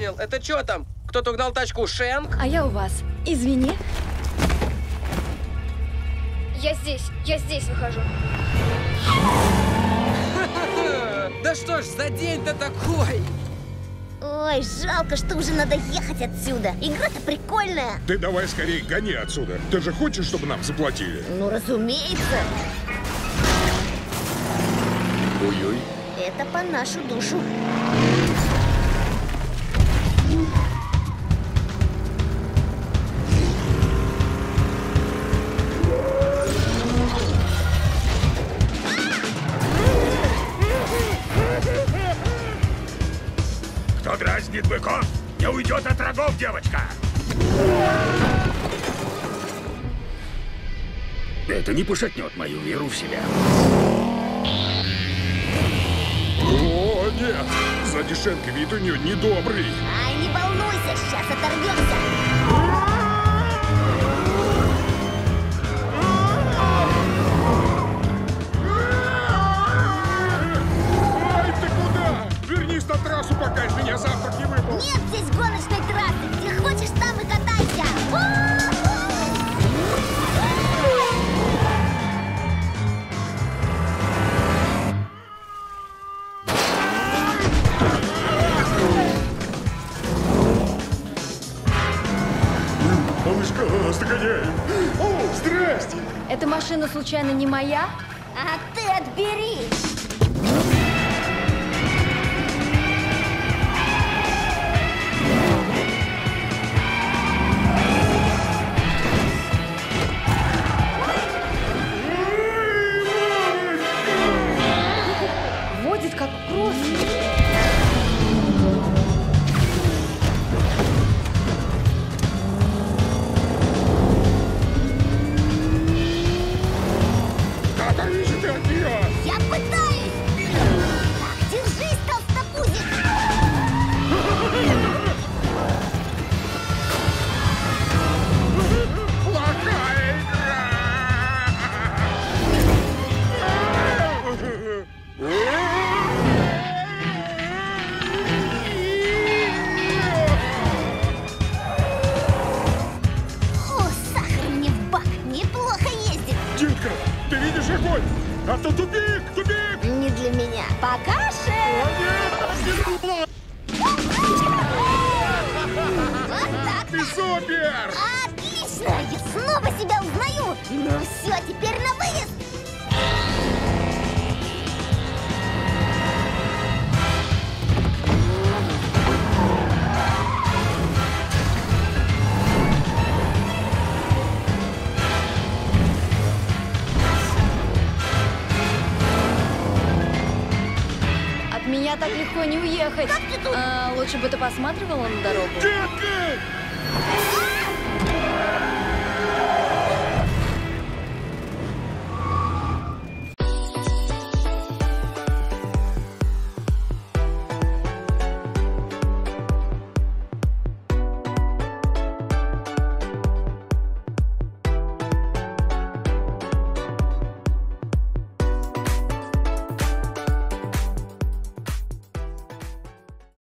понял. Это что там? Кто-то угнал тачку Шенк? А я у вас. Извини. Я здесь выхожу. Да что ж за день-то такой? Ой, жалко, что уже надо ехать отсюда. Игра-то прикольная. Ты давай скорее гони отсюда. Ты же хочешь, чтобы нам заплатили? Ну, разумеется. Ой-ой. Это по нашу душу. Кто дразнит быков, не уйдет от рогов, девочка! Это не пошатнет мою веру в себя. О, нет! Сзади Шенка вид у нее недобрый. Ай, не волнуйся, сейчас оторвемся. Ай, ты куда? Вернись на трассу, пока из меня завтрак не выпал. Нет здесь гоночной трассы. Где хочешь, там и катайся. Малышка, нас догоняет. О, здрасте. Эта машина случайно не моя? А ты отбери. Водит как просто. Оторвись ты от нее. Я пытаюсь. Так, держись, толстопузик. Плохая О, сахар мне в бак. Неплохо ездит. Детка, ты видишь огонь? А то тупик, тупик! Не для меня. Пока, шеф. Вот так. Ты супер! Отлично! Я снова себя узнаю! Ну все, теперь на выезд! От меня так легко не уехать. Как ты тут? Лучше бы ты посматривала на дорогу. Детка!